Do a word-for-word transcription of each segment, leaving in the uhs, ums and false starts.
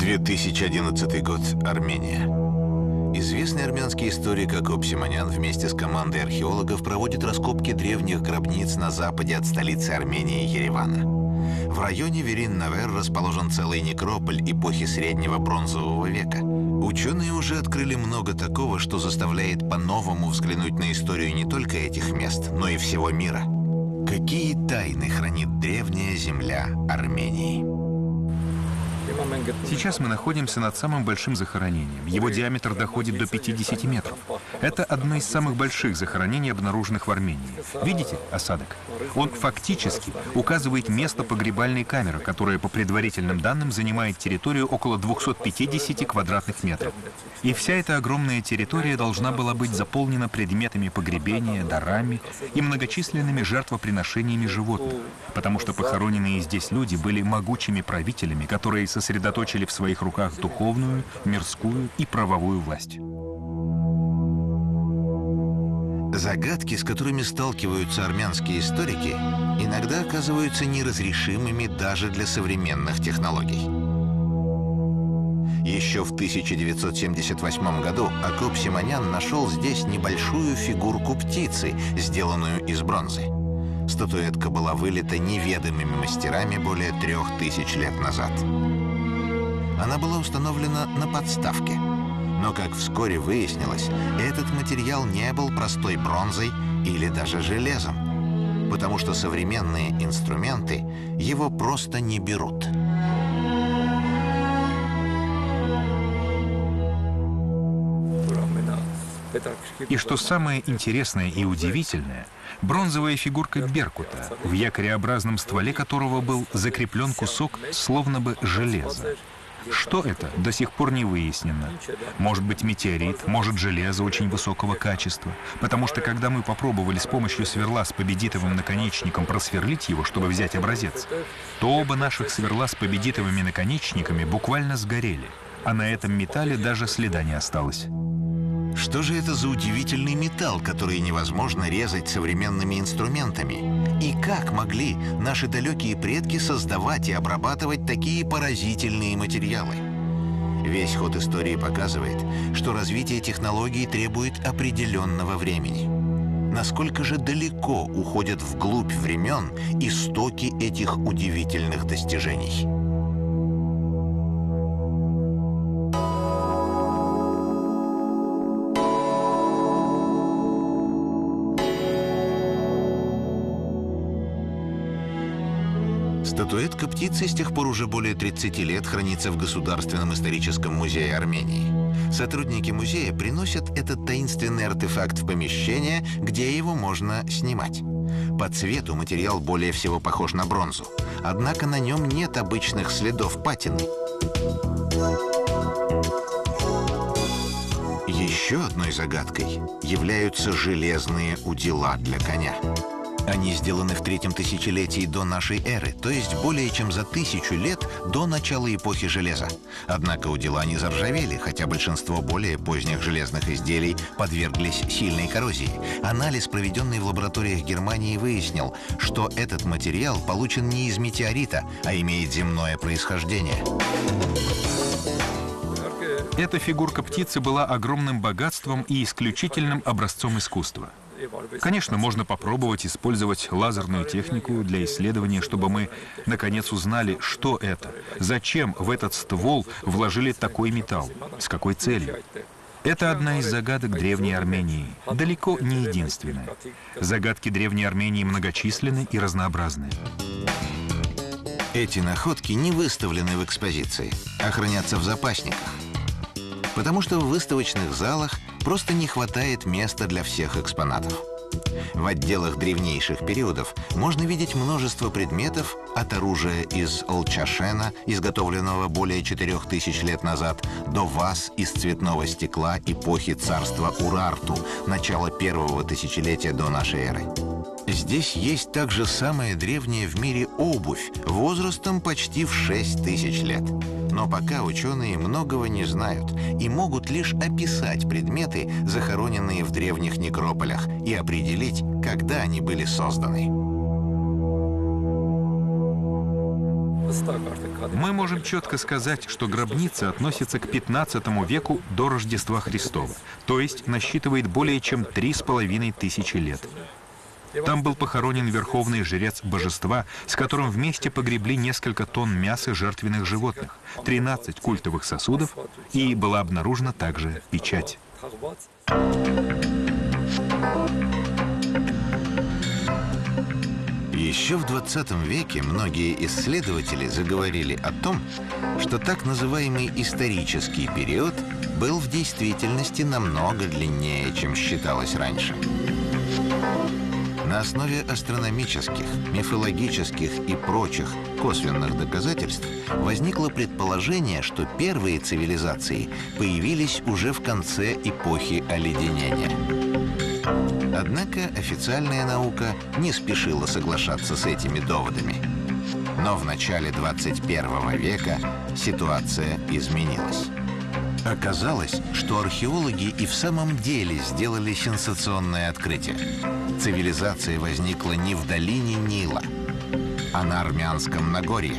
две тысячи одиннадцатый год. Армения. Известный армянский историк Акоп Симонян вместе с командой археологов проводит раскопки древних гробниц на западе от столицы Армении Еревана. В районе Верин-Навер расположен целый некрополь эпохи Среднего Бронзового века. Ученые уже открыли много такого, что заставляет по-новому взглянуть на историю не только этих мест, но и всего мира. Какие тайны хранит древняя земля Армении? Сейчас мы находимся над самым большим захоронением. Его диаметр доходит до пятидесяти метров. Это одно из самых больших захоронений, обнаруженных в Армении. Видите осадок? Он фактически указывает место погребальной камеры, которая, по предварительным данным, занимает территорию около двухсот пятидесяти квадратных метров. И вся эта огромная территория должна была быть заполнена предметами погребения, дарами и многочисленными жертвоприношениями животных, потому что похороненные здесь люди были могучими правителями, которые сосредоточили в своих руках духовную, мирскую и правовую власть. Загадки, с которыми сталкиваются армянские историки, иногда оказываются неразрешимыми даже для современных технологий. Еще в тысяча девятьсот семьдесят восьмом году Акоп Симонян нашел здесь небольшую фигурку птицы, сделанную из бронзы. Статуэтка была вылита неведомыми мастерами более трех тысяч лет назад. Она была установлена на подставке. Но, как вскоре выяснилось, этот материал не был простой бронзой или даже железом, потому что современные инструменты его просто не берут. И что самое интересное и удивительное, бронзовая фигурка беркута, в якореобразном стволе которого был закреплен кусок словно бы железа. Что это, до сих пор не выяснено. Может быть метеорит, может железо очень высокого качества. Потому что когда мы попробовали с помощью сверла с победитовым наконечником просверлить его, чтобы взять образец, то оба наших сверла с победитовыми наконечниками буквально сгорели. А на этом металле даже следа не осталось. Что же это за удивительный металл, который невозможно резать современными инструментами? И как могли наши далекие предки создавать и обрабатывать такие поразительные материалы? Весь ход истории показывает, что развитие технологий требует определенного времени. Насколько же далеко уходят вглубь времен истоки этих удивительных достижений? Статуэтка птицы с тех пор уже более тридцати лет хранится в Государственном историческом музее Армении. Сотрудники музея приносят этот таинственный артефакт в помещение, где его можно снимать. По цвету материал более всего похож на бронзу, однако на нем нет обычных следов патины. Еще одной загадкой являются железные удила для коня. Они сделаны в третьем тысячелетии до нашей эры, то есть более чем за тысячу лет до начала эпохи железа. Однако удила не заржавели, хотя большинство более поздних железных изделий подверглись сильной коррозии. Анализ, проведенный в лабораториях Германии, выяснил, что этот материал получен не из метеорита, а имеет земное происхождение. Эта фигурка птицы была огромным богатством и исключительным образцом искусства. Конечно, можно попробовать использовать лазерную технику для исследования, чтобы мы, наконец, узнали, что это, зачем в этот ствол вложили такой металл, с какой целью. Это одна из загадок древней Армении, далеко не единственная. Загадки древней Армении многочисленны и разнообразны. Эти находки не выставлены в экспозиции, а хранятся в запасниках. Потому что в выставочных залах просто не хватает места для всех экспонатов. В отделах древнейших периодов можно видеть множество предметов от оружия из лчашена, изготовленного более четырех тысяч лет назад, до ваз из цветного стекла эпохи царства Урарту, начала первого тысячелетия до нашей эры. Здесь есть также самая древняя в мире обувь, возрастом почти в шесть тысяч лет. Но пока ученые многого не знают и могут лишь описать предметы, захороненные в древних некрополях, и определить, когда они были созданы. Мы можем четко сказать, что гробница относится к пятнадцатому веку до Рождества Христова, то есть насчитывает более чем три с половиной тысячи лет. Там был похоронен верховный жрец божества, с которым вместе погребли несколько тонн мяса жертвенных животных, тринадцать культовых сосудов, и была обнаружена также печать. Еще в двадцатом веке многие исследователи заговорили о том, что так называемый исторический период был в действительности намного длиннее, чем считалось раньше. На основе астрономических, мифологических и прочих косвенных доказательств возникло предположение, что первые цивилизации появились уже в конце эпохи оледенения. Однако официальная наука не спешила соглашаться с этими доводами. Но в начале двадцать первого века ситуация изменилась. Оказалось, что археологи и в самом деле сделали сенсационное открытие. Цивилизация возникла не в долине Нила, а на Армянском Нагорье.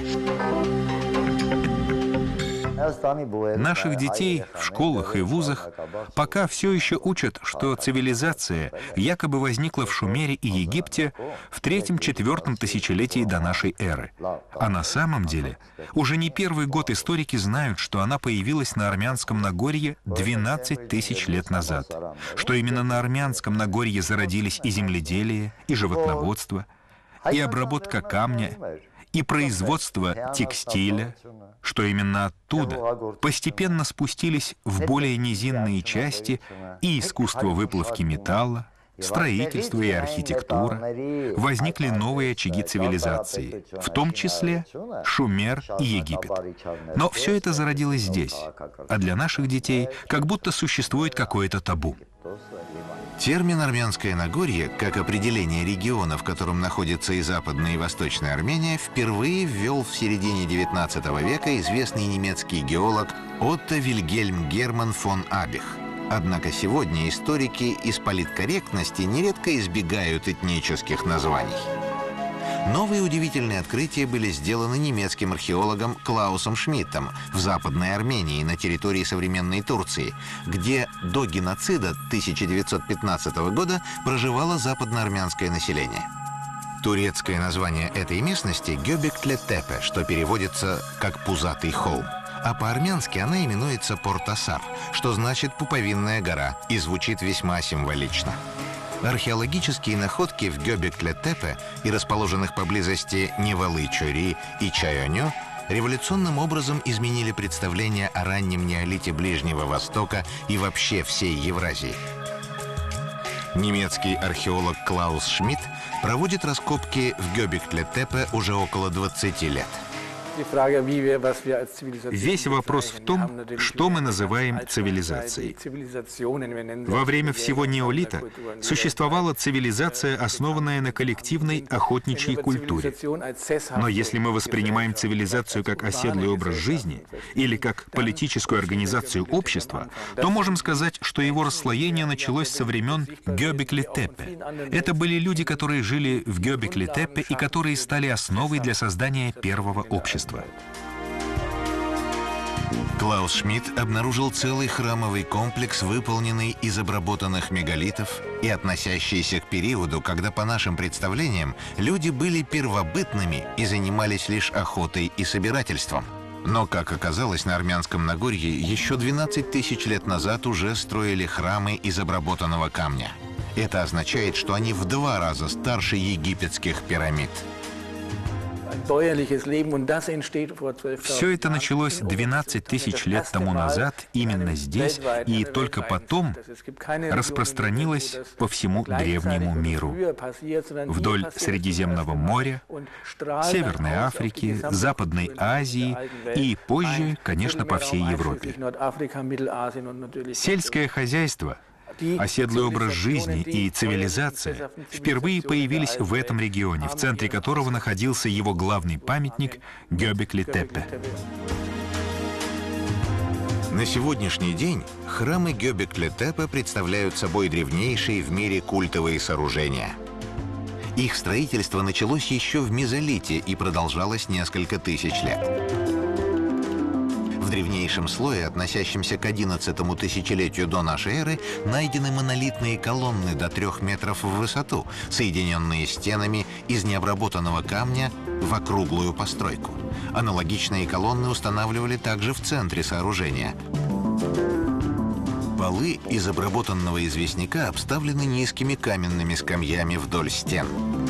Наших детей в школах и вузах пока все еще учат, что цивилизация якобы возникла в Шумере и Египте в третьем-четвертом тысячелетии до нашей эры. А на самом деле уже не первый год историки знают, что она появилась на Армянском Нагорье двенадцать тысяч лет назад, что именно на Армянском Нагорье зародились и земледелие, и животноводство, и обработка камня, и производство текстиля, что именно оттуда постепенно спустились в более низинные части и искусство выплавки металла, строительство и архитектура, возникли новые очаги цивилизации, в том числе Шумер и Египет. Но все это зародилось здесь, а для наших детей как будто существует какое-то табу. Термин «Армянское Нагорье», как определение региона, в котором находится и Западная, и Восточная Армения, впервые ввел в середине девятнадцатого века известный немецкий геолог Отто Вильгельм Герман фон Абих. Однако сегодня историки из политкорректности нередко избегают этнических названий. Новые удивительные открытия были сделаны немецким археологом Клаусом Шмидтом в Западной Армении на территории современной Турции, где до геноцида тысяча девятьсот пятнадцатого года проживало западноармянское население. Турецкое название этой местности — Göbekli-Tepe, что переводится как «пузатый холм», а по-армянски она именуется Портасар, что значит «пуповинная гора», и звучит весьма символично. Археологические находки в Göbekli-Tepe и расположенных поблизости Невалы-Чори и Чайоню революционным образом изменили представление о раннем неолите Ближнего Востока и вообще всей Евразии. Немецкий археолог Клаус Шмидт проводит раскопки в Göbekli-Tepe уже около двадцати лет. Весь вопрос в том, что мы называем цивилизацией. Во время всего неолита существовала цивилизация, основанная на коллективной охотничьей культуре. Но если мы воспринимаем цивилизацию как оседлый образ жизни или как политическую организацию общества, то можем сказать, что его расслоение началось со времен Göbekli-Tepe. Это были люди, которые жили в Göbekli-Tepe и которые стали основой для создания первого общества. Клаус Шмидт обнаружил целый храмовый комплекс, выполненный из обработанных мегалитов и относящийся к периоду, когда, по нашим представлениям, люди были первобытными и занимались лишь охотой и собирательством. Но, как оказалось, на Армянском Нагорье еще двенадцать тысяч лет назад уже строили храмы из обработанного камня. Это означает, что они в два раза старше египетских пирамид. Все это началось двенадцать тысяч лет тому назад, именно здесь, и только потом распространилось по всему древнему миру. Вдоль Средиземного моря, Северной Африки, Западной Азии и позже, конечно, по всей Европе. Сельское хозяйство, оседлый образ жизни и цивилизация впервые появились в этом регионе, в центре которого находился его главный памятник Göbekli-Tepe. На сегодняшний день храмы Göbekli-Tepe представляют собой древнейшие в мире культовые сооружения. Их строительство началось еще в мезолите и продолжалось несколько тысяч лет. В древнейшем слое, относящемся к одиннадцатому тысячелетию до нашей эры, найдены монолитные колонны до трех метров в высоту, соединенные стенами из необработанного камня в округлую постройку. Аналогичные колонны устанавливали также в центре сооружения. Полы из обработанного известняка обставлены низкими каменными скамьями вдоль стен.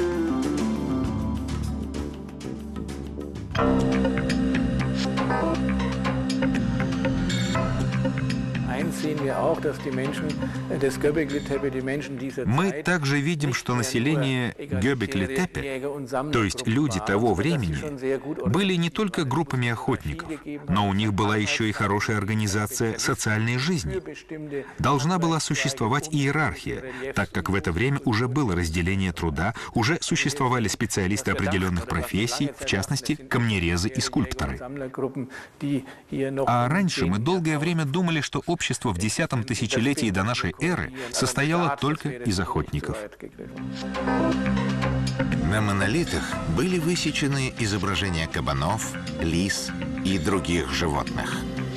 Мы также видим, что население Гёбекли-Тепе, то есть люди того времени, были не только группами охотников, но у них была еще и хорошая организация социальной жизни. Должна была существовать иерархия, так как в это время уже было разделение труда, уже существовали специалисты определенных профессий, в частности, камнерезы и скульпторы. А раньше мы долгое время думали, что общество в десятом тысячелетии до нашей эры состояло только из охотников. На монолитах были высечены изображения кабанов, лис и других животных.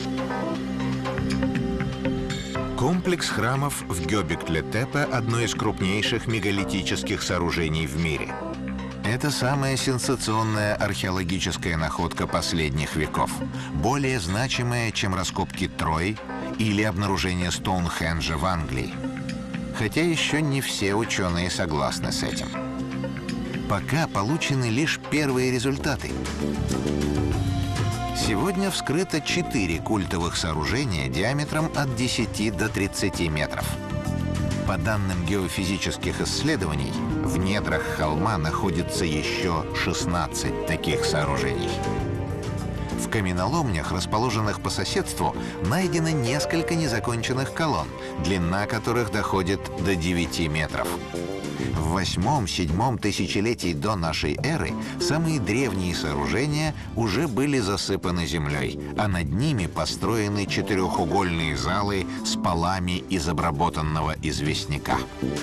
Комплекс храмов в Гёбекли-Тепе – одно из крупнейших мегалитических сооружений в мире. Это самая сенсационная археологическая находка последних веков, более значимая, чем раскопки Трои или обнаружение Стоунхенджа в Англии. Хотя еще не все ученые согласны с этим. Пока получены лишь первые результаты. Сегодня вскрыто четыре культовых сооружения диаметром от десяти до тридцати метров. По данным геофизических исследований, в недрах холма находится еще шестнадцать таких сооружений. В каменоломнях, расположенных по соседству, найдено несколько незаконченных колонн, длина которых доходит до девяти метров. В восьмом-седьмом тысячелетии до нашей эры самые древние сооружения уже были засыпаны землей, а над ними построены четырехугольные залы с полами из обработанного известняка.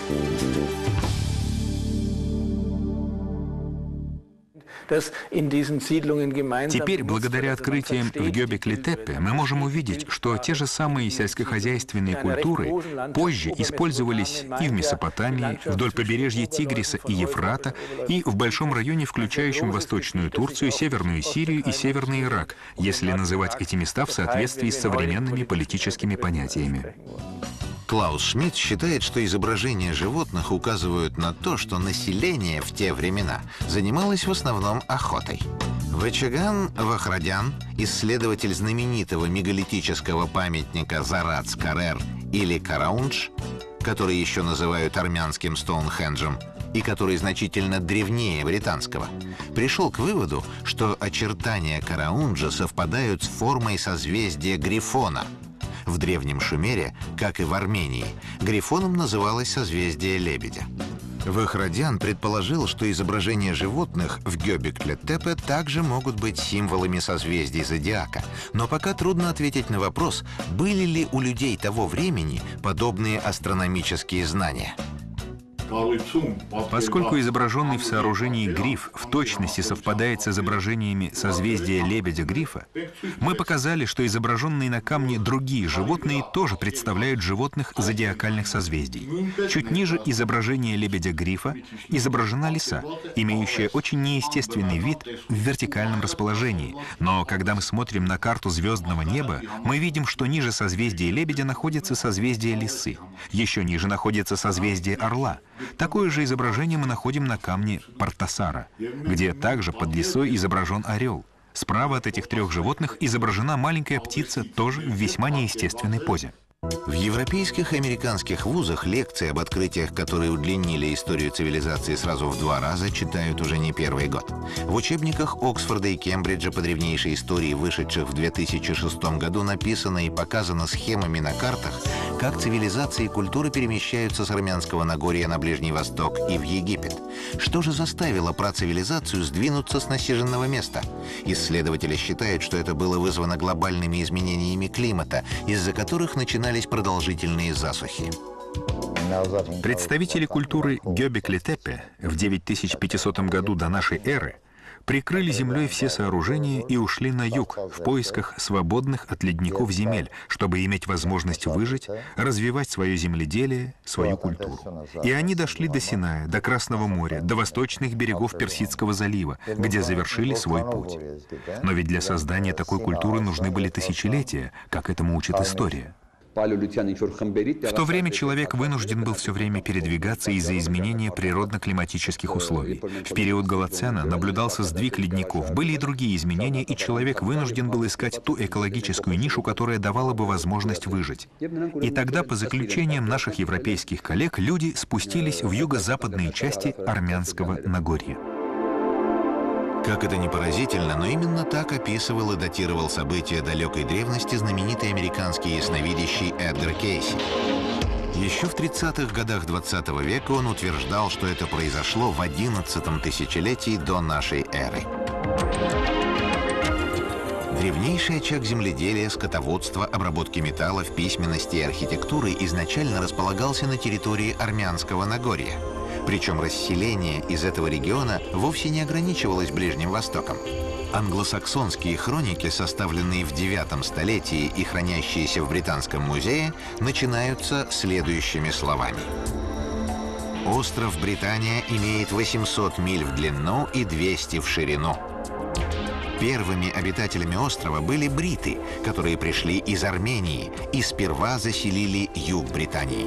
Теперь, благодаря открытиям в Гёбекли-Тепе, мы можем увидеть, что те же самые сельскохозяйственные культуры позже использовались и в Месопотамии, вдоль побережья Тигриса и Ефрата, и в большом районе, включающем Восточную Турцию, Северную Сирию и Северный Ирак, если называть эти места в соответствии с современными политическими понятиями. Клаус Шмидт считает, что изображения животных указывают на то, что население в те времена занималось в основном охотой. Вачаган Вахрадян, исследователь знаменитого мегалитического памятника Зарац-Карер или Караундж, который еще называют армянским Стоунхенджем, и который значительно древнее британского, пришел к выводу, что очертания Караунджа совпадают с формой созвездия Грифона. В Древнем Шумере, как и в Армении, Грифоном называлось созвездие Лебедя. Вахрадян предположил, что изображения животных в Гёбекли-Тепе также могут быть символами созвездий зодиака, но пока трудно ответить на вопрос, были ли у людей того времени подобные астрономические знания. Поскольку изображенный в сооружении гриф в точности совпадает с изображениями созвездия Лебедя-Грифа, мы показали, что изображенные на камне другие животные тоже представляют животных зодиакальных созвездий. Чуть ниже изображения Лебедя-Грифа изображена лиса, имеющая очень неестественный вид в вертикальном расположении. Но когда мы смотрим на карту звездного неба, мы видим, что ниже созвездия Лебедя находится созвездие Лисы. Еще ниже находится созвездие Орла. Такое же изображение мы находим на камне Партасара, где также под лисой изображен орел. Справа от этих трех животных изображена маленькая птица, тоже в весьма неестественной позе. В европейских и американских вузах лекции об открытиях, которые удлинили историю цивилизации сразу в два раза, читают уже не первый год. В учебниках Оксфорда и Кембриджа по древнейшей истории, вышедших в две тысячи шестом году, написано и показано схемами на картах, как цивилизации и культуры перемещаются с Армянского Нагорья на Ближний Восток и в Египет. Что же заставило працивилизацию сдвинуться с насиженного места? Исследователи считают, что это было вызвано глобальными изменениями климата, из-за которых начинались продолжительные засухи. Представители культуры Гёбекли-Тепе в девять тысяч пятисотом году до нашей эры прикрыли землей все сооружения и ушли на юг в поисках свободных от ледников земель, чтобы иметь возможность выжить, развивать свое земледелие, свою культуру. И они дошли до Синая, до Красного моря, до восточных берегов Персидского залива, где завершили свой путь. Но ведь для создания такой культуры нужны были тысячелетия, как этому учит история. В то время человек вынужден был все время передвигаться из-за изменения природно-климатических условий. В период Голоцена наблюдался сдвиг ледников, были и другие изменения, и человек вынужден был искать ту экологическую нишу, которая давала бы возможность выжить. И тогда, по заключениям наших европейских коллег, люди спустились в юго-западные части Армянского Нагорья. Как это ни поразительно, но именно так описывал и датировал события далекой древности знаменитый американский ясновидящий Эдгар Кейси. Еще в тридцатых годах двадцатого века он утверждал, что это произошло в одиннадцатом тысячелетии до нашей эры. Древнейший очаг земледелия, скотоводства, обработки металлов, письменности и архитектуры изначально располагался на территории Армянского Нагорья. Причем расселение из этого региона вовсе не ограничивалось Ближним Востоком. Англосаксонские хроники, составленные в девятом столетии и хранящиеся в Британском музее, начинаются следующими словами. Остров Британия имеет восемьсот миль в длину и двести в ширину. Первыми обитателями острова были бриты, которые пришли из Армении и сперва заселили юг Британии.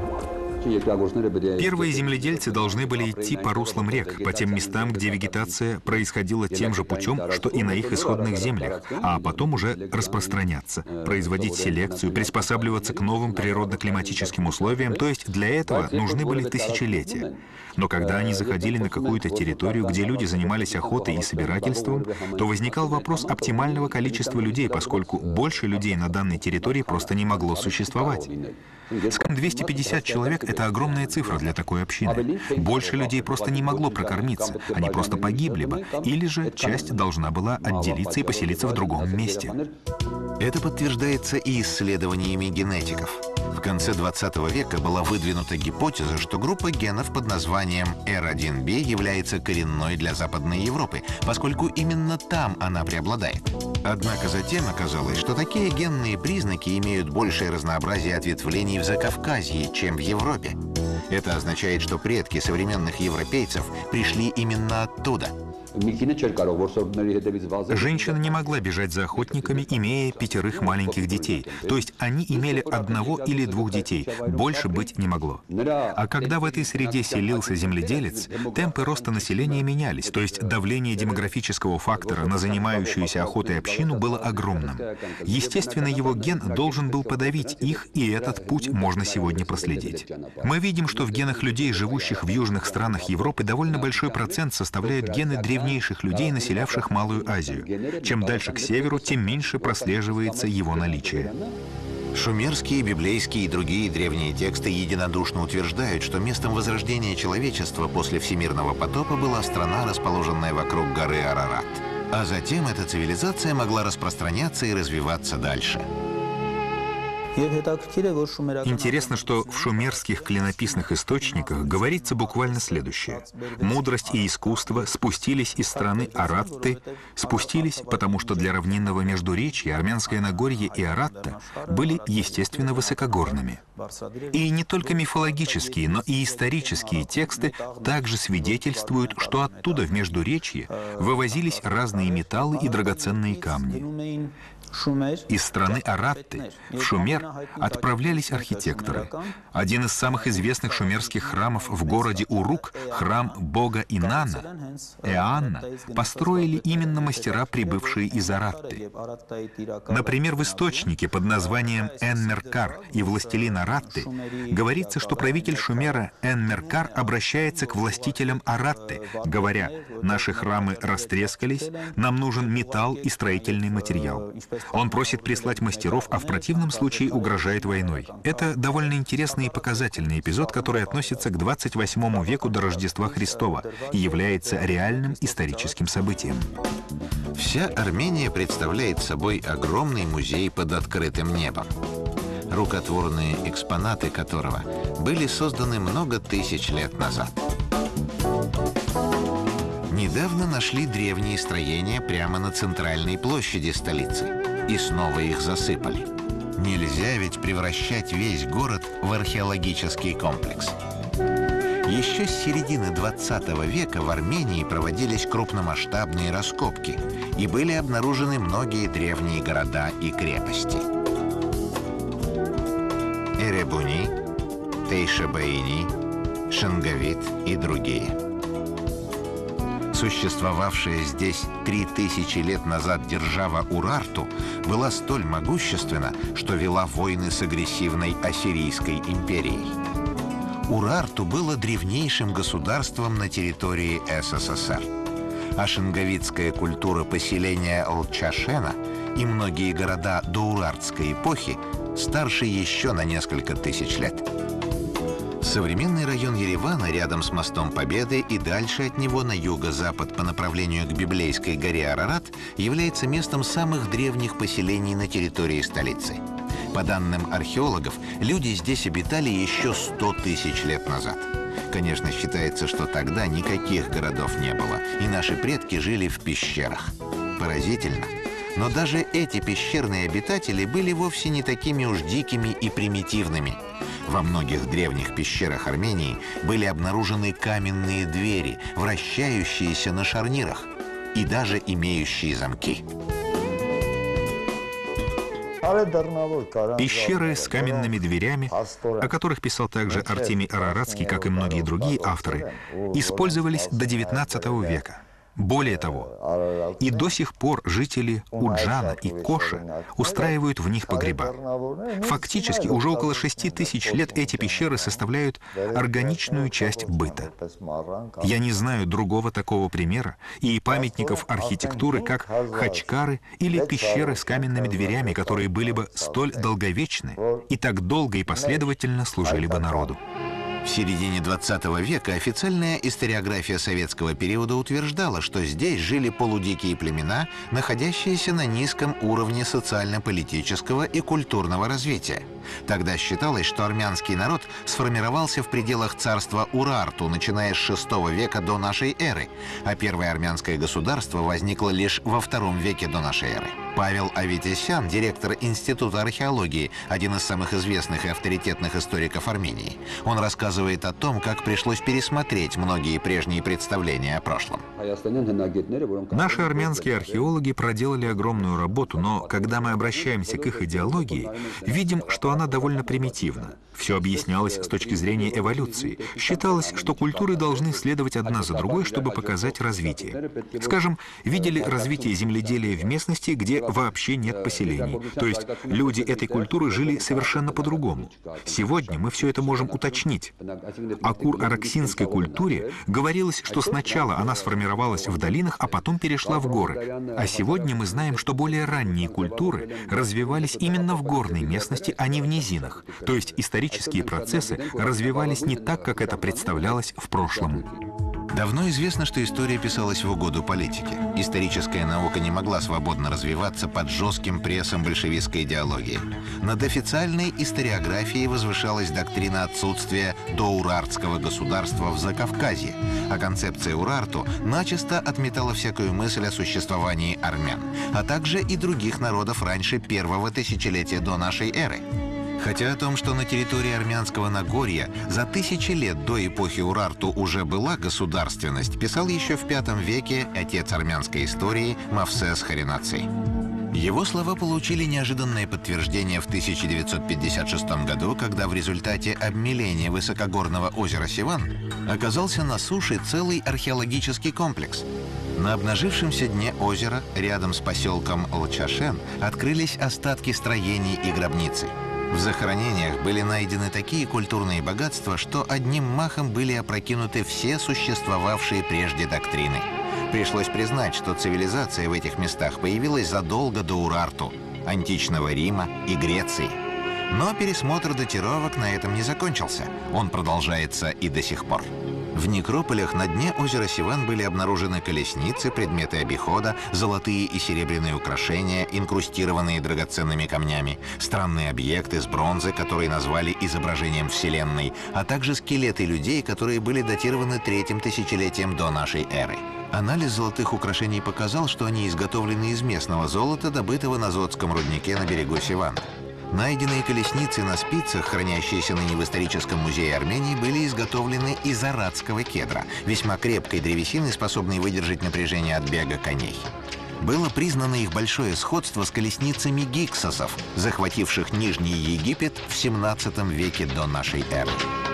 Первые земледельцы должны были идти по руслам рек, по тем местам, где вегетация происходила тем же путем, что и на их исходных землях, а потом уже распространяться, производить селекцию, приспосабливаться к новым природно-климатическим условиям, то есть для этого нужны были тысячелетия. Но когда они заходили на какую-то территорию, где люди занимались охотой и собирательством, то возникал вопрос оптимального количества людей, поскольку больше людей на данной территории просто не могло существовать. Скажем, двести пятьдесят человек — это огромная цифра для такой общины. Больше людей просто не могло прокормиться, они просто погибли бы, или же часть должна была отделиться и поселиться в другом месте. Это подтверждается и исследованиями генетиков. В конце двадцатого века была выдвинута гипотеза, что группа генов под названием эр один би является коренной для Западной Европы, поскольку именно там она преобладает. Однако затем оказалось, что такие генные признаки имеют большее разнообразие ответвлений в Закавказье, чем в Европе. Это означает, что предки современных европейцев пришли именно оттуда. Женщина не могла бежать за охотниками, имея пятерых маленьких детей. То есть они имели одного или двух детей. Больше быть не могло. А когда в этой среде селился земледелец, темпы роста населения менялись. То есть давление демографического фактора на занимающуюся охотой общину было огромным. Естественно, его ген должен был подавить их, и этот путь можно сегодня проследить. Мы видим, что в генах людей, живущих в южных странах Европы, довольно большой процент составляют гены древнейших людей, населявших Малую Азию. Чем дальше к северу, тем меньше прослеживается его наличие. Шумерские, библейские и другие древние тексты единодушно утверждают, что местом возрождения человечества после всемирного потопа была страна, расположенная вокруг горы Арарат. А затем эта цивилизация могла распространяться и развиваться дальше. Интересно, что в шумерских клинописных источниках говорится буквально следующее. Мудрость и искусство спустились из страны Аратты, спустились, потому что для равнинного междуречья Армянское Нагорье и Аратта были, естественно, высокогорными. И не только мифологические, но и исторические тексты также свидетельствуют, что оттуда в междуречье вывозились разные металлы и драгоценные камни. Из страны Аратты в Шумер отправлялись архитекторы. Один из самых известных шумерских храмов в городе Урук, храм бога Инанна, Эанна, построили именно мастера, прибывшие из Аратты. Например, в источнике под названием Энмеркар и властелин Аратты говорится, что правитель Шумера Энмеркар обращается к властителям Аратты, говоря: «Наши храмы растрескались, нам нужен металл и строительный материал». Он просит прислать мастеров, а в противном случае угрожает войной. Это довольно интересный и показательный эпизод, который относится к двадцать восьмому веку до Рождества Христова и является реальным историческим событием. Вся Армения представляет собой огромный музей под открытым небом. рукотворные экспонаты которого были созданы много тысяч лет назад. Недавно нашли древние строения прямо на центральной площади столицы и снова их засыпали. Нельзя ведь превращать весь город в археологический комплекс. Еще с середины двадцатого века в Армении проводились крупномасштабные раскопки и были обнаружены многие древние города и крепости. Эребуни, Тейшебаини, Шангавит и другие. Существовавшая здесь три тысячи лет назад держава Урарту была столь могущественна, что вела войны с агрессивной Ассирийской империей. Урарту было древнейшим государством на территории СССР. А шангавитская культура поселения Лчашена и многие города доурартской эпохи старше еще на несколько тысяч лет. Современный район Еревана рядом с мостом Победы и дальше от него на юго-запад по направлению к библейской горе Арарат является местом самых древних поселений на территории столицы. По данным археологов, люди здесь обитали еще сто тысяч лет назад. Конечно, считается, что тогда никаких городов не было, и наши предки жили в пещерах. Поразительно. Но даже эти пещерные обитатели были вовсе не такими уж дикими и примитивными. Во многих древних пещерах Армении были обнаружены каменные двери, вращающиеся на шарнирах, и даже имеющие замки. Пещеры с каменными дверями, о которых писал также Артемий Араратский, как и многие другие авторы, использовались до девятнадцатого века. Более того, и до сих пор жители Уджана и Коша устраивают в них погреба. Фактически, уже около шести тысяч лет эти пещеры составляют органичную часть быта. Я не знаю другого такого примера и памятников архитектуры, как хачкары или пещеры с каменными дверями, которые были бы столь долговечны и так долго и последовательно служили бы народу. В середине двадцатого века официальная историография советского периода утверждала, что здесь жили полудикие племена, находящиеся на низком уровне социально-политического и культурного развития. Тогда считалось, что армянский народ сформировался в пределах царства Урарту, начиная с шестого века до нашей эры, а первое армянское государство возникло лишь во втором веке до нашей эры. Павел Аветисян, директор Института археологии, один из самых известных и авторитетных историков Армении. Он рассказывает о том, как пришлось пересмотреть многие прежние представления о прошлом. Наши армянские археологи проделали огромную работу, но когда мы обращаемся к их идеологии, видим, что она довольно примитивна. Все объяснялось с точки зрения эволюции. Считалось, что культуры должны следовать одна за другой, чтобы показать развитие. Скажем, видели развитие земледелия в местности, где вообще нет поселений. То есть люди этой культуры жили совершенно по-другому. Сегодня мы все это можем уточнить. О кур-араксинской культуре говорилось, что сначала она сформировалась в долинах, а потом перешла в горы. А сегодня мы знаем, что более ранние культуры развивались именно в горной местности, а не в низинах. То есть исторические процессы развивались не так, как это представлялось в прошлом. Давно известно, что история писалась в угоду политике. Историческая наука не могла свободно развиваться под жестким прессом большевистской идеологии. Над официальной историографией возвышалась доктрина отсутствия доурартского государства в Закавказье, а концепция Урарту начисто отметала всякую мысль о существовании армян, а также и других народов раньше первого тысячелетия до нашей эры. Хотя о том, что на территории армянского Нагорья за тысячи лет до эпохи Урарту уже была государственность, писал еще в пятом веке отец армянской истории Мавсес Харинаций. Его слова получили неожиданное подтверждение в тысяча девятьсот пятьдесят шестом году, когда в результате обмеления высокогорного озера Сиван оказался на суше целый археологический комплекс. На обнажившемся дне озера, рядом с поселком Лчашен, открылись остатки строений и гробницы. В захоронениях были найдены такие культурные богатства, что одним махом были опрокинуты все существовавшие прежде доктрины. Пришлось признать, что цивилизация в этих местах появилась задолго до Урарту, античного Рима и Греции. Но пересмотр датировок на этом не закончился. Он продолжается и до сих пор. В некрополях на дне озера Сиван были обнаружены колесницы, предметы обихода, золотые и серебряные украшения, инкрустированные драгоценными камнями, странные объекты с бронзы, которые назвали изображением Вселенной, а также скелеты людей, которые были датированы третьим тысячелетием до нашей эры. Анализ золотых украшений показал, что они изготовлены из местного золота, добытого на Зодском руднике на берегу Сивана. Найденные колесницы на спицах, хранящиеся ныне в историческом музее Армении, были изготовлены из арадского кедра, весьма крепкой древесины, способной выдержать напряжение от бега коней. Было признано их большое сходство с колесницами гиксосов, захвативших Нижний Египет в семнадцатом веке до нашей эры.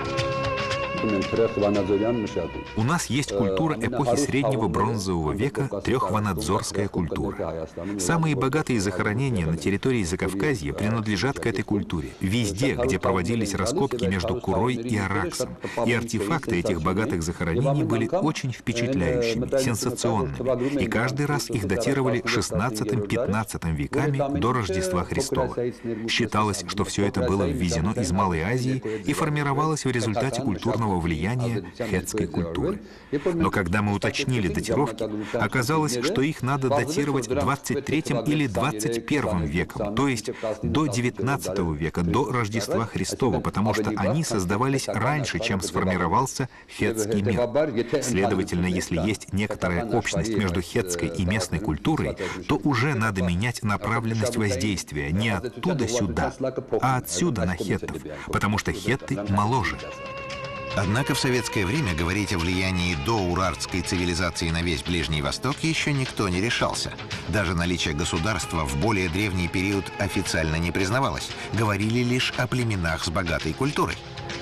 У нас есть культура эпохи Среднего Бронзового века, трехванадзорская культура. Самые богатые захоронения на территории Закавказья принадлежат к этой культуре. Везде, где проводились раскопки между Курой и Араксом. И артефакты этих богатых захоронений были очень впечатляющими, сенсационными. И каждый раз их датировали шестнадцатым-пятнадцатым веками до Рождества Христова. Считалось, что все это было ввезено из Малой Азии и формировалось в результате культурного влияния хеттской культуры. Но когда мы уточнили датировки, оказалось, что их надо датировать двадцать третьим или двадцать первым веком, то есть до девятнадцатого века, до Рождества Христова, потому что они создавались раньше, чем сформировался хеттский мир. Следовательно, если есть некоторая общность между хеттской и местной культурой, то уже надо менять направленность воздействия не оттуда сюда, а отсюда на хеттов, потому что хетты моложе. Однако в советское время говорить о влиянии доурартской цивилизации на весь Ближний Восток еще никто не решался. Даже наличие государства в более древний период официально не признавалось. Говорили лишь о племенах с богатой культурой.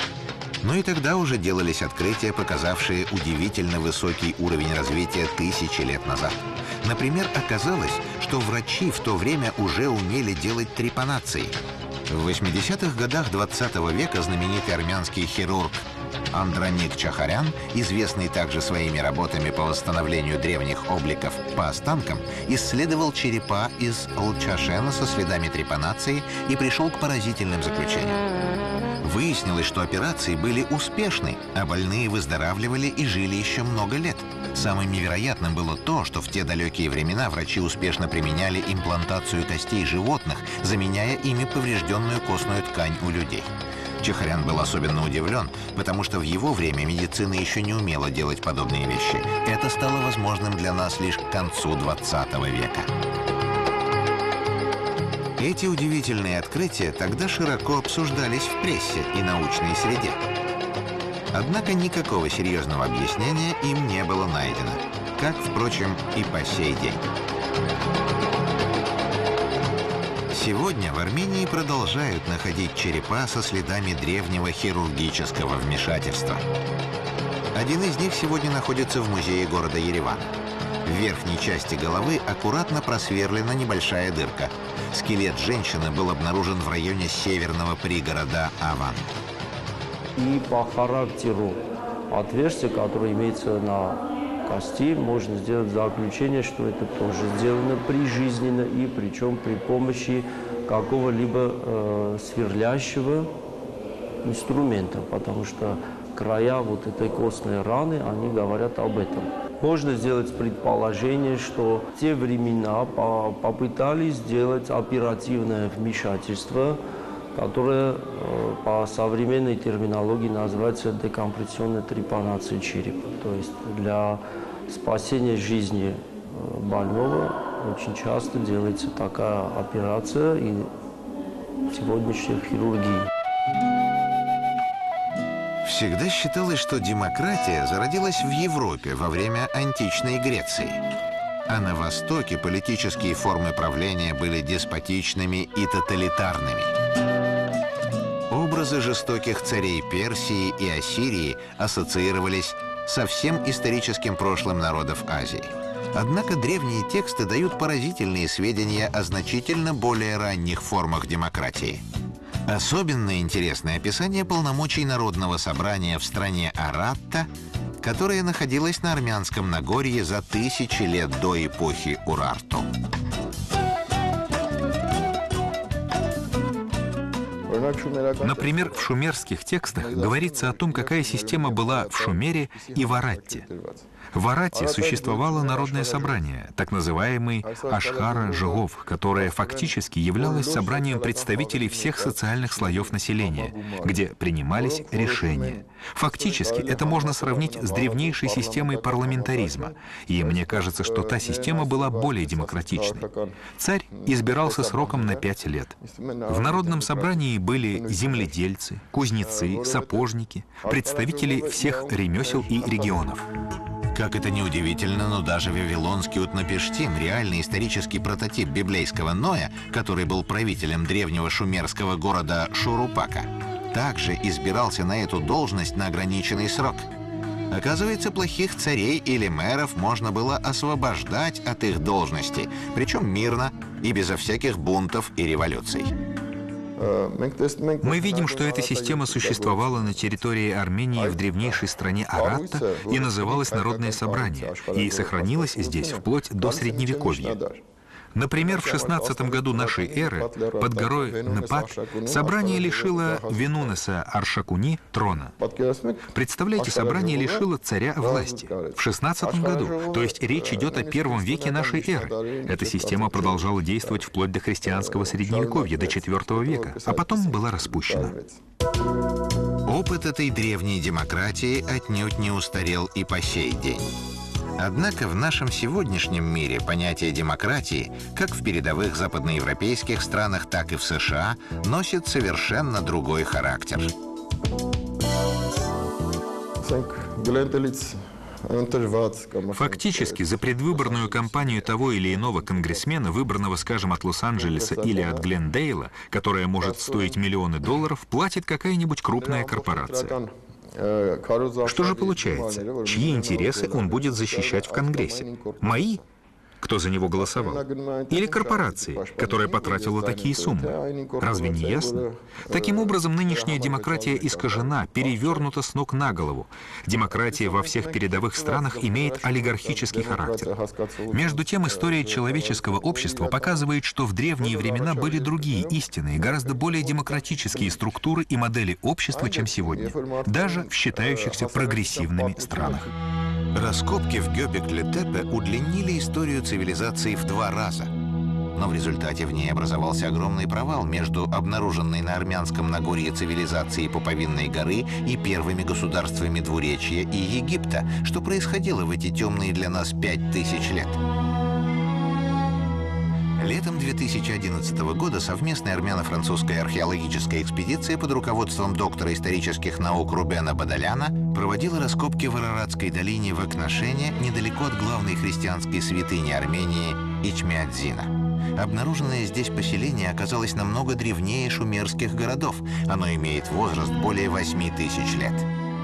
Но и тогда уже делались открытия, показавшие удивительно высокий уровень развития тысячи лет назад. Например, оказалось, что врачи в то время уже умели делать трепанации. В восьмидесятых годах двадцатого века знаменитый армянский хирург Андроник Чахарян, известный также своими работами по восстановлению древних обликов по останкам, исследовал черепа из Лчашена со следами трепанации и пришел к поразительным заключениям. Выяснилось, что операции были успешны, а больные выздоравливали и жили еще много лет. Самым невероятным было то, что в те далекие времена врачи успешно применяли имплантацию костей животных, заменяя ими поврежденную костную ткань у людей. Чахарян был особенно удивлен, потому что в его время медицина еще не умела делать подобные вещи. Это стало возможным для нас лишь к концу двадцатого века. Эти удивительные открытия тогда широко обсуждались в прессе и научной среде. Однако никакого серьезного объяснения им не было найдено, как, впрочем, и по сей день. Сегодня в Армении продолжают находить черепа со следами древнего хирургического вмешательства. Один из них сегодня находится в музее города Ереван. В верхней части головы аккуратно просверлена небольшая дырка. Скелет женщины был обнаружен в районе северного пригорода Аван. И по характеру отверстия, которое имеется на кости, можно сделать заключение, что это тоже сделано прижизненно и причем при помощи какого-либо э, сверлящего инструмента, потому что края вот этой костной раны, они говорят об этом. Можно сделать предположение, что в те времена по попытались сделать оперативное вмешательство, которое э, по современной терминологии называется декомпрессионной трепанацией черепа. То есть для спасения жизни э, больного очень часто делается такая операция и сегодняшняя хирургия. Всегда считалось, что демократия зародилась в Европе во время античной Греции. А на Востоке политические формы правления были деспотичными и тоталитарными. Образы жестоких царей Персии и Ассирии ассоциировались со всем историческим прошлым народов Азии. Однако древние тексты дают поразительные сведения о значительно более ранних формах демократии. Особенно интересное описание полномочий Народного собрания в стране Аратта, которая находилась на Армянском Нагорье за тысячи лет до эпохи Урарту. Например, в шумерских текстах говорится о том, какая система была в Шумере и в Аратте. В Аратте существовало народное собрание, так называемый Ашхара Жигов, которое фактически являлось собранием представителей всех социальных слоев населения, где принимались решения. Фактически это можно сравнить с древнейшей системой парламентаризма, и мне кажется, что та система была более демократичной. Царь избирался сроком на пять лет. В народном собрании были земледельцы, кузнецы, сапожники, представители всех ремесел и регионов. Как это ни удивительно, но даже вавилонский Утнапиштим, реальный исторический прототип библейского Ноя, который был правителем древнего шумерского города Шурупака, также избирался на эту должность на ограниченный срок. Оказывается, плохих царей или мэров можно было освобождать от их должностей, причем мирно и безо всяких бунтов и революций. Мы видим, что эта система существовала на территории Армении в древнейшей стране Аратта и называлась Народное собрание, и сохранилась здесь вплоть до Средневековья. Например, в шестнадцатом году нашей эры под горой Непак собрание лишило Венунеса Аршакуни трона. Представляете, собрание лишило царя власти в шестнадцатом году, то есть речь идет о первом веке нашей эры. Эта система продолжала действовать вплоть до христианского Средневековья, до четвёртого века, а потом была распущена. Опыт этой древней демократии отнюдь не устарел и по сей день. Однако в нашем сегодняшнем мире понятие демократии, как в передовых западноевропейских странах, так и в США, носит совершенно другой характер. Фактически, за предвыборную кампанию того или иного конгрессмена, выбранного, скажем, от Лос-Анджелеса или от Глендейла, которая может стоить миллионы долларов, платит какая-нибудь крупная корпорация. Что же получается? Чьи интересы он будет защищать в Конгрессе? Мои? Кто за него голосовал? Или корпорации, которая потратила такие суммы? Разве не ясно? Таким образом, нынешняя демократия искажена, перевернута с ног на голову. Демократия во всех передовых странах имеет олигархический характер. Между тем, история человеческого общества показывает, что в древние времена были другие истинные, гораздо более демократические структуры и модели общества, чем сегодня, даже в считающихся прогрессивными странах. Раскопки в Гёбекли-Тепе удлинили историю цивилизации в два раза. Но в результате в ней образовался огромный провал между обнаруженной на армянском Нагорье цивилизацией Пуповинной горы и первыми государствами Двуречья и Египта, что происходило в эти темные для нас пять тысяч лет. Летом две тысячи одиннадцатого года совместная армяно-французская археологическая экспедиция под руководством доктора исторических наук Рубена Бадаляна проводила раскопки в Араратской долине в Акнашене, недалеко от главной христианской святыни Армении Ичмиадзина. Обнаруженное здесь поселение оказалось намного древнее шумерских городов. Оно имеет возраст более восьми тысяч лет.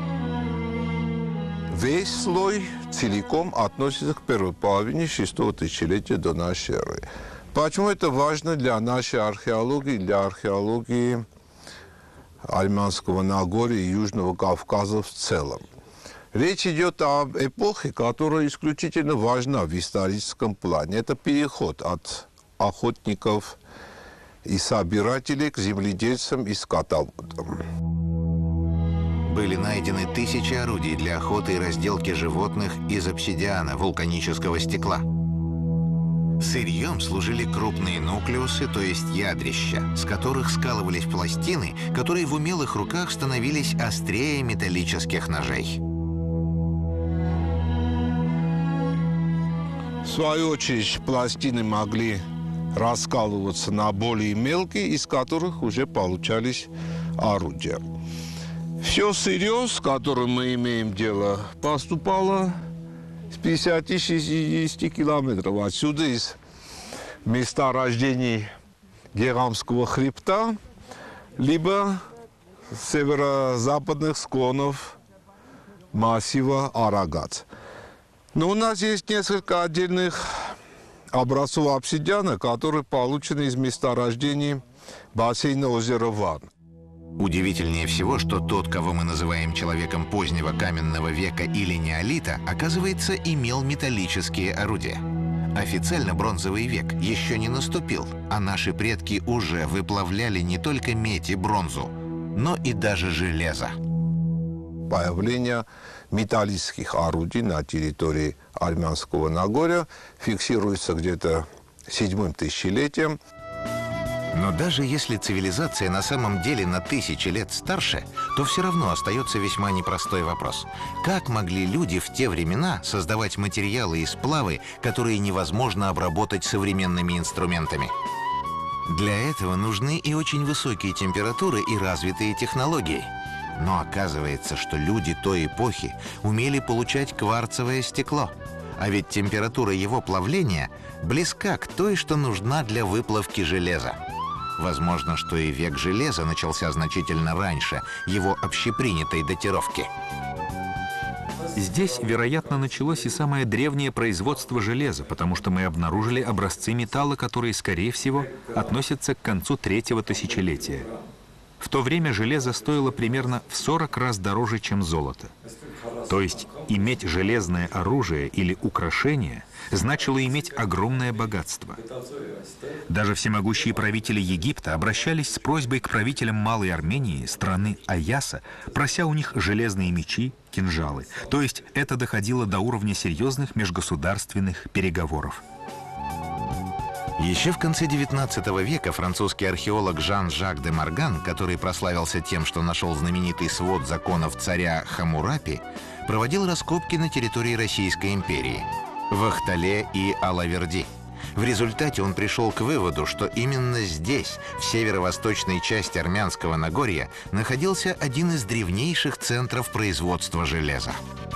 Весь слой целиком относится к первой половине шестого тысячелетия до нашей эры. Почему это важно для нашей археологии, для археологии Армянского Нагорья и Южного Кавказа в целом? Речь идет об эпохе, которая исключительно важна в историческом плане. Это переход от охотников и собирателей к земледельцам и скотоводам. Были найдены тысячи орудий для охоты и разделки животных из обсидиана, вулканического стекла. Сырьем служили крупные нуклеусы, то есть ядрища, с которых скалывались пластины, которые в умелых руках становились острее металлических ножей. В свою очередь, пластины могли раскалываться на более мелкие, из которых уже получались орудия. Все сырье, с которым мы имеем дело, поступало с пятидесяти-шестидесяти километров отсюда, из месторождений Герамского хребта, либо с северо-западных склонов массива Арагат. Но у нас есть несколько отдельных образцов обсидиана, которые получены из месторождений бассейна озера Ван. Удивительнее всего, что тот, кого мы называем человеком позднего каменного века или неолита, оказывается, имел металлические орудия. Официально бронзовый век еще не наступил, а наши предки уже выплавляли не только медь и бронзу, но и даже железо. Появление металлических орудий на территории Армянского Нагорья фиксируется где-то седьмым тысячелетием. Но даже если цивилизация на самом деле на тысячи лет старше, то все равно остается весьма непростой вопрос. Как могли люди в те времена создавать материалы и сплавы, которые невозможно обработать современными инструментами? Для этого нужны и очень высокие температуры и развитые технологии. Но оказывается, что люди той эпохи умели получать кварцевое стекло. А ведь температура его плавления близка к той, что нужна для выплавки железа. Возможно, что и век железа начался значительно раньше его общепринятой датировки. Здесь, вероятно, началось и самое древнее производство железа, потому что мы обнаружили образцы металла, которые, скорее всего, относятся к концу третьего тысячелетия. В то время железо стоило примерно в сорок раз дороже, чем золото. То есть иметь железное оружие или украшение значило иметь огромное богатство. Даже всемогущие правители Египта обращались с просьбой к правителям Малой Армении, страны Аяса, прося у них железные мечи, кинжалы. То есть это доходило до уровня серьезных межгосударственных переговоров. Еще в конце девятнадцатого века французский археолог Жан-Жак де Морган, который прославился тем, что нашел знаменитый свод законов царя Хаммурапи, проводил раскопки на территории Российской империи, в Ахтале и Алаверди. В результате он пришел к выводу, что именно здесь, в северо-восточной части Армянского Нагорья, находился один из древнейших центров производства железа.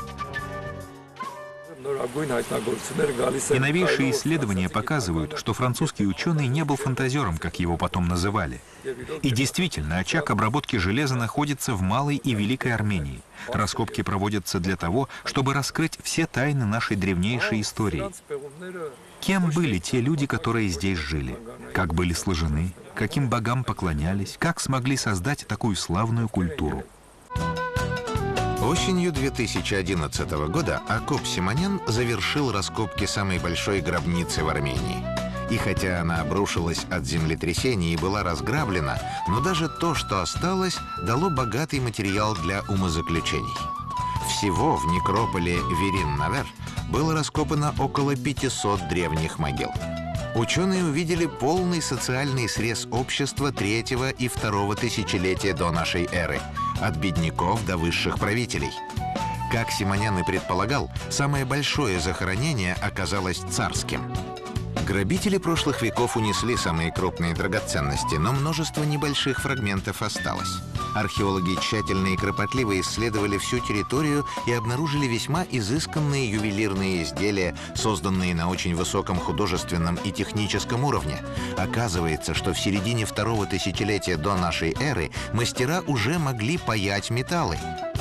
И новейшие исследования показывают, что французский ученый не был фантазером, как его потом называли. И действительно, очаг обработки железа находится в Малой и Великой Армении. Раскопки проводятся для того, чтобы раскрыть все тайны нашей древнейшей истории. Кем были те люди, которые здесь жили? Как были сложены? Каким богам поклонялись? Как смогли создать такую славную культуру? Осенью две тысячи одиннадцатого года Акоп Симонян завершил раскопки самой большой гробницы в Армении. И хотя она обрушилась от землетрясения и была разграблена, но даже то, что осталось, дало богатый материал для умозаключений. Всего в некрополе Верин-Навер было раскопано около пятисот древних могил. Ученые увидели полный социальный срез общества третьего и второго тысячелетия до нашей эры, от бедняков до высших правителей. Как Симонян и предполагал, самое большое захоронение оказалось царским. Грабители прошлых веков унесли самые крупные драгоценности, но множество небольших фрагментов осталось. Археологи тщательно и кропотливо исследовали всю территорию и обнаружили весьма изысканные ювелирные изделия, созданные на очень высоком художественном и техническом уровне. Оказывается, что в середине второго тысячелетия до нашей эры мастера уже могли паять металлы.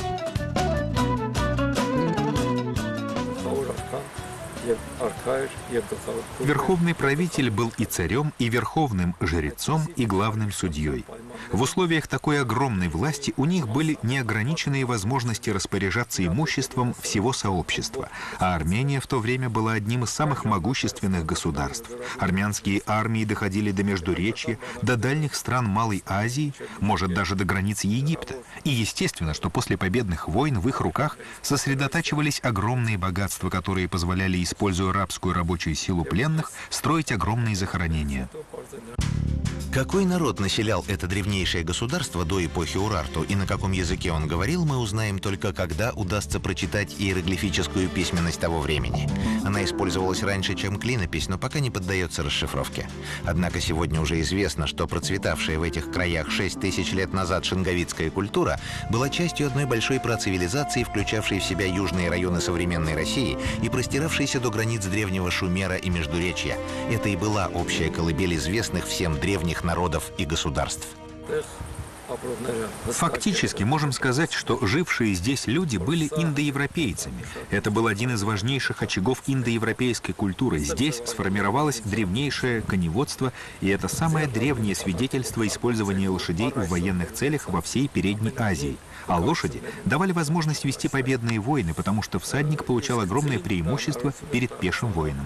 Верховный правитель был и царем, и верховным жрецом, и главным судьей. В условиях такой огромной власти у них были неограниченные возможности распоряжаться имуществом всего сообщества, а Армения в то время была одним из самых могущественных государств. Армянские армии доходили до Междуречья, до дальних стран Малой Азии, может, даже до границ Египта. И естественно, что после победных войн в их руках сосредотачивались огромные богатства, которые позволяли, используя рабскую рабочую силу пленных, строить огромные захоронения. Какой народ населял это древнейшее государство до эпохи Урарту и на каком языке он говорил, мы узнаем только когда удастся прочитать иероглифическую письменность того времени. Она использовалась раньше, чем клинопись, но пока не поддается расшифровке. Однако сегодня уже известно, что процветавшая в этих краях шесть тысяч лет назад шинговитская культура была частью одной большой процивилизации, включавшей в себя южные районы современной России и простиравшейся до границ древнего Шумера и Междуречья. Это и была общая колыбель известных всем древних народов и государств. Фактически можем сказать, что жившие здесь люди были индоевропейцами. Это был один из важнейших очагов индоевропейской культуры. Здесь сформировалось древнейшее коневодство, и это самое древнее свидетельство использования лошадей в военных целях во всей Передней Азии. А лошади давали возможность вести победные войны, потому что всадник получал огромное преимущество перед пешим воином.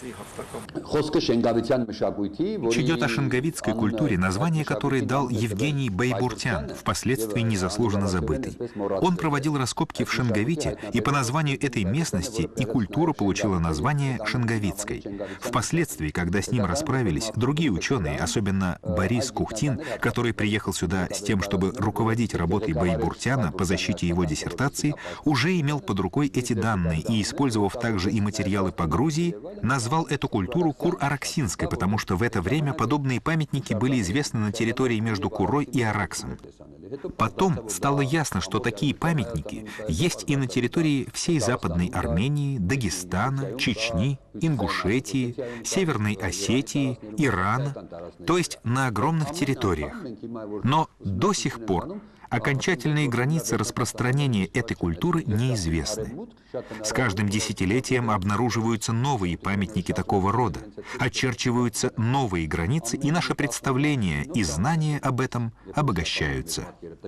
Речь идет о шенговитской культуре, название которой дал Евгений Байбуртян, впоследствии незаслуженно забытый. Он проводил раскопки в Шенговите, и по названию этой местности и культура получила название Шенговитской. Впоследствии, когда с ним расправились, другие ученые, особенно Борис Кухтин, который приехал сюда с тем, чтобы руководить работой Байбуртяна по защите его диссертации, уже имел под рукой эти данные и, использовав также и материалы по Грузии, назвал эту культуру Кур-Араксинской, потому что в это время подобные памятники были известны на территории между Курой и Араксом. Потом стало ясно, что такие памятники есть и на территории всей Западной Армении, Дагестана, Чечни, Ингушетии, Северной Осетии, Ирана, то есть на огромных территориях. Но до сих пор окончательные границы распространения этой культуры неизвестны. С каждым десятилетием обнаруживаются новые памятники такого рода, очерчиваются новые границы, и наше представление и знания об этом обогащаются.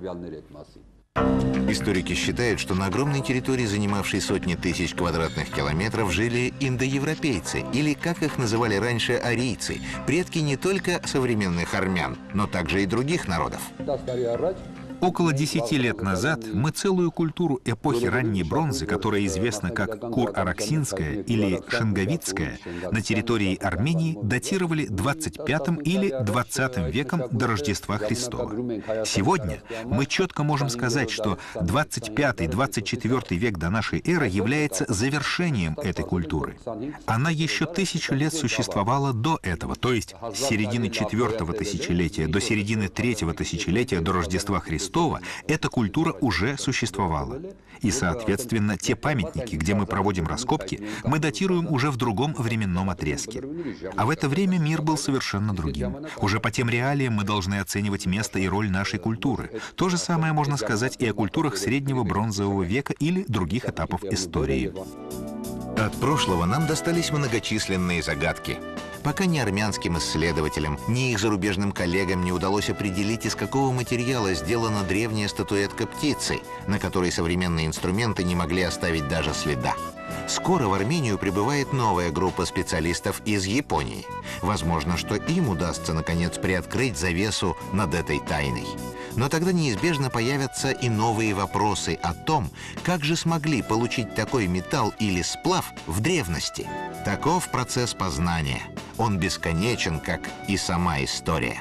Историки считают, что на огромной территории, занимавшей сотни тысяч квадратных километров, жили индоевропейцы, или, как их называли раньше, арийцы, предки не только современных армян, но также и других народов. Около десяти лет назад мы целую культуру эпохи ранней бронзы, которая известна как Кур-Араксинская или Шенговитская, на территории Армении датировали двадцать пятым или двадцатым веком до Рождества Христова. Сегодня мы четко можем сказать, что двадцать пятый — двадцать четвёртый век до нашей эры является завершением этой культуры. Она еще тысячу лет существовала до этого, то есть с середины четвертого тысячелетия до середины третьего тысячелетия до Рождества Христова эта культура уже существовала. И, соответственно, те памятники, где мы проводим раскопки, мы датируем уже в другом временном отрезке. А в это время мир был совершенно другим. Уже по тем реалиям мы должны оценивать место и роль нашей культуры. То же самое можно сказать и о культурах среднего бронзового века или других этапов истории. От прошлого нам достались многочисленные загадки. Пока ни армянским исследователям, ни их зарубежным коллегам не удалось определить, из какого материала сделана древняя статуэтка птицы, на которой современные инструменты не могли оставить даже следа. Скоро в Армению прибывает новая группа специалистов из Японии. Возможно, что им удастся, наконец, приоткрыть завесу над этой тайной. Но тогда неизбежно появятся и новые вопросы о том, как же смогли получить такой металл или сплав в древности. Таков процесс познания. Он бесконечен, как и сама история.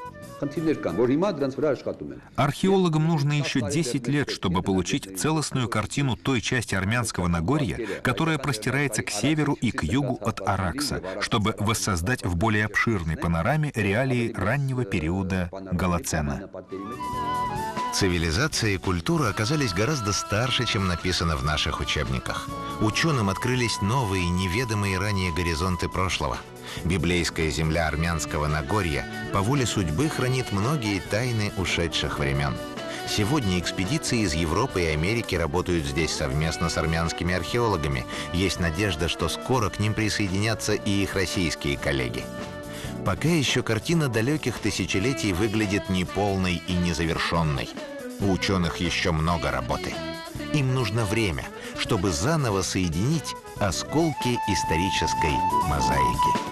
Археологам нужно еще десять лет, чтобы получить целостную картину той части Армянского Нагорья, которая простирается к северу и к югу от Аракса, чтобы воссоздать в более обширной панораме реалии раннего периода Голоцена. Цивилизация и культура оказались гораздо старше, чем написано в наших учебниках. Ученым открылись новые, неведомые ранее горизонты прошлого. Библейская земля Армянского Нагорья по воле судьбы хранит многие тайны ушедших времен. Сегодня экспедиции из Европы и Америки работают здесь совместно с армянскими археологами. Есть надежда, что скоро к ним присоединятся и их российские коллеги. Пока еще картина далеких тысячелетий выглядит неполной и незавершенной. У ученых еще много работы. Им нужно время, чтобы заново соединить осколки исторической мозаики.